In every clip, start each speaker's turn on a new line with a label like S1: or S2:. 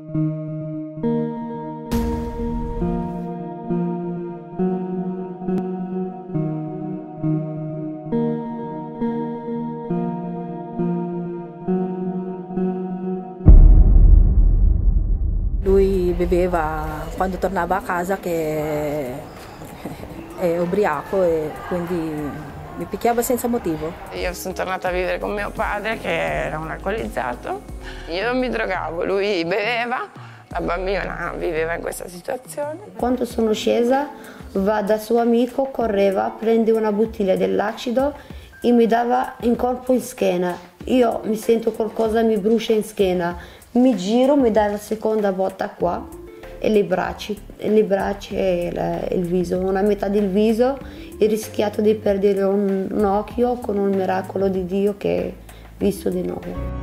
S1: Lui beveva quando tornava a casa, che è ubriaco, e quindi mi picchiava senza motivo.
S2: Io sono tornata a vivere con mio padre, che era un alcolizzato. Io non mi drogavo, lui beveva, la bambina viveva in questa situazione.
S3: Quando sono scesa, va da suo amico, correva, prende una bottiglia dell'acido e mi dava in colpo in schiena. Io mi sento qualcosa mi brucia in schiena, mi giro, mi dà la seconda botta qua e le braccia e il viso, una metà del viso, e rischiato di perdere un occhio con un miracolo di Dio che è visto di nuovo.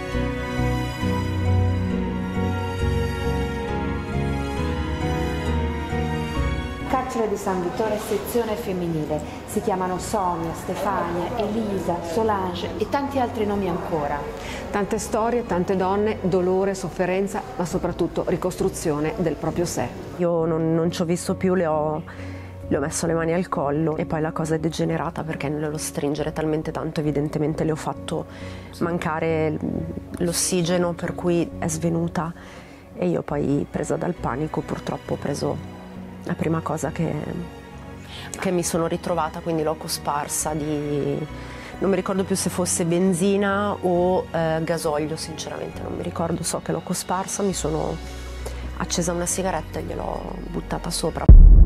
S4: Carcere di San Vittore, sezione femminile. Si chiamano Sonia, Stefania, Elisa, Solange e tanti altri nomi ancora.
S5: Tante storie, tante donne, dolore, sofferenza, ma soprattutto ricostruzione del proprio sé.
S6: Io non ci ho visto più, le ho messo le mani al collo e poi la cosa è degenerata perché nello stringere talmente tanto evidentemente le ho fatto mancare l'ossigeno, per cui è svenuta, e io poi, presa dal panico, purtroppo ho preso la prima cosa che mi sono ritrovata, quindi l'ho cosparsa di, non mi ricordo più se fosse benzina o gasolio, sinceramente non mi ricordo, so che l'ho cosparsa, mi sono accesa una sigaretta e gliel'ho buttata sopra.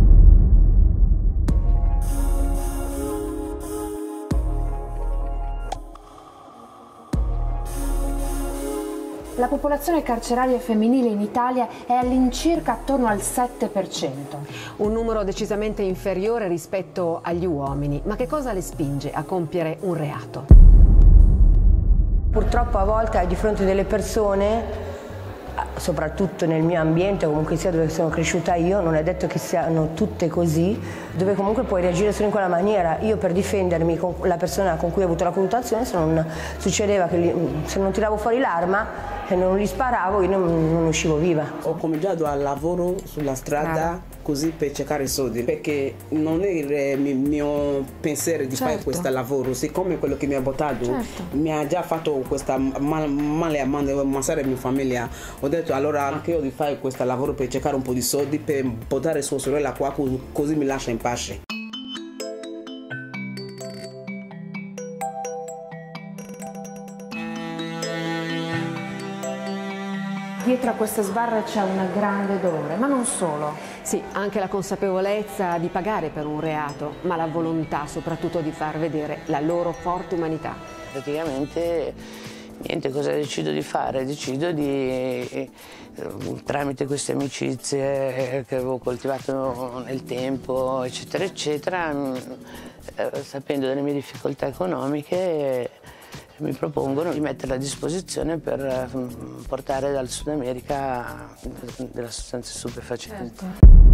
S4: La popolazione carceraria femminile in Italia è all'incirca attorno al 7%.
S5: Un numero decisamente inferiore rispetto agli uomini, ma che cosa le spinge a compiere un reato?
S7: Purtroppo a volte hai di fronte delle persone, soprattutto nel mio ambiente, comunque sia dove sono cresciuta io, non è detto che siano tutte così, dove comunque puoi reagire solo in quella maniera. Io, per difendermi con la persona con cui ho avuto la colluttazione, se non succedeva che se non tiravo fuori l'arma e non gli sparavo, io non uscivo viva.
S8: Ho cominciato a lavoro sulla strada così per cercare soldi, perché non è il mio pensiero di fare questo lavoro, siccome quello che mi ha votato mi ha già fatto questa male a ammazzare mia famiglia. Ho detto allora anche io di fare questo lavoro per cercare un po' di soldi per portare sua sorella qua, così mi lascia in pace.
S4: Dietro a queste sbarre c'è un grande dolore, ma non solo.
S5: Sì, anche la consapevolezza di pagare per un reato, ma la volontà soprattutto di far vedere la loro forte umanità.
S2: Praticamente niente, cosa decido di fare? Decido di, tramite queste amicizie che avevo coltivato nel tempo, eccetera, eccetera, sapendo delle mie difficoltà economiche, mi propongono di metterla a disposizione per portare dal Sud America delle sostanze stupefacenti.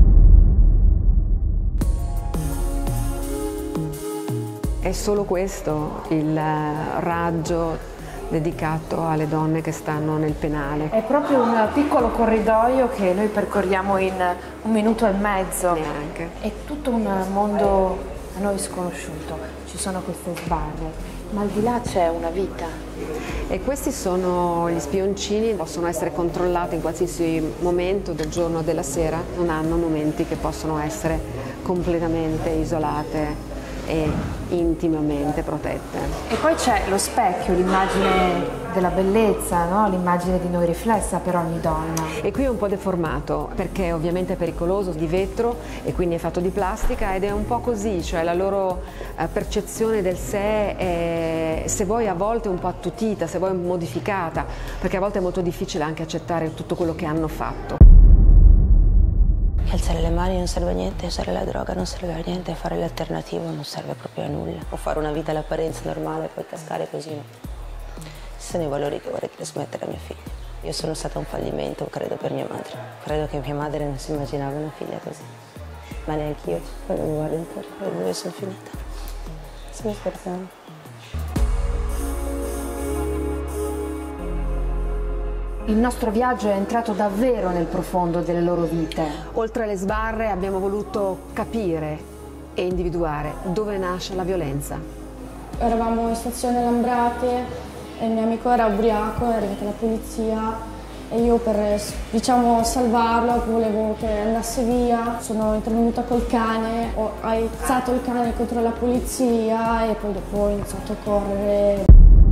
S5: È solo questo il raggio dedicato alle donne che stanno nel penale?
S4: È proprio un piccolo corridoio che noi percorriamo in 1 minuto e mezzo.
S5: Neanche.
S4: È tutto un mondo a noi sconosciuto. Ci sono queste sbarre, ma al di là c'è una vita.
S5: E questi sono gli spioncini, possono essere controllati in qualsiasi momento del giorno o della sera, non hanno momenti che possono essere completamente isolate e intimamente protette.
S4: E poi c'è lo specchio, l'immagine della bellezza, no? L'immagine di noi riflessa per ogni donna.
S5: E qui è un po' deformato perché ovviamente è pericoloso, di vetro e quindi è fatto di plastica, ed è un po' così, cioè la loro percezione del sé è, se vuoi, a volte un po' attutita, se vuoi modificata, perché a volte è molto difficile anche accettare tutto quello che hanno fatto.
S9: Alzare le mani non serve a niente, usare la droga non serve a niente, fare l'alternativo non serve proprio a nulla. Può fare una vita all'apparenza normale, poi cascare così. Ci sono i valori che vorrei trasmettere a mia figlia. Io sono stata un fallimento, credo, per mia madre. Credo che mia madre non si immaginava una figlia così. Ma neanche io, quando mi guardo intorno, vedo dove sono finita. Stiamo scherzando.
S4: Il nostro viaggio è entrato davvero nel profondo delle loro vite.
S5: Oltre alle sbarre abbiamo voluto capire e individuare dove nasce la violenza.
S10: Eravamo in stazione Lambrate e il mio amico era ubriaco, è arrivata la polizia e io per, diciamo, salvarlo volevo che andasse via. Sono intervenuta col cane, ho aizzato il cane contro la polizia e poi dopo ho iniziato a correre.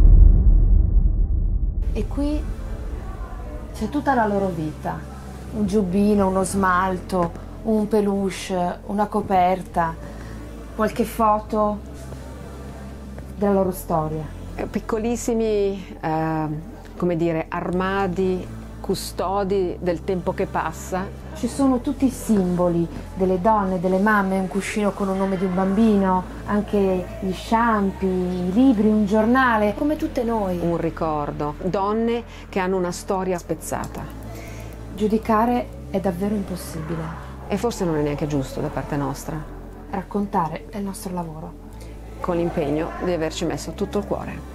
S4: E qui c'è tutta la loro vita. Un giubbino, uno smalto, un peluche, una coperta, qualche foto della loro storia.
S5: Piccolissimi, come dire, armadi, custodi del tempo che passa.
S4: Ci sono tutti i simboli delle donne, delle mamme, un cuscino con un nome di un bambino, anche gli sciampi, i libri, un giornale, come tutte noi.
S5: Un ricordo, donne che hanno una storia spezzata.
S4: Giudicare è davvero impossibile.
S5: E forse non è neanche giusto da parte nostra.
S4: Raccontare è il nostro lavoro.
S5: Con l'impegno di averci messo tutto il cuore.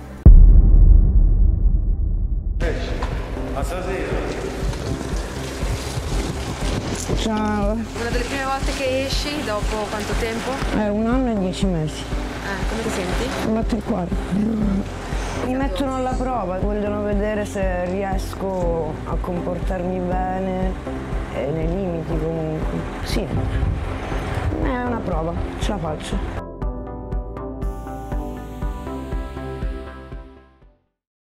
S11: Ciao.
S5: Una delle prime volte che esci, dopo quanto tempo?
S11: 1 anno e 10 mesi.
S5: Come ti senti?
S11: Mi batte il cuore. Mi mettono alla prova, vogliono vedere se riesco a comportarmi bene e nei limiti comunque. Sì, è una prova, ce la faccio.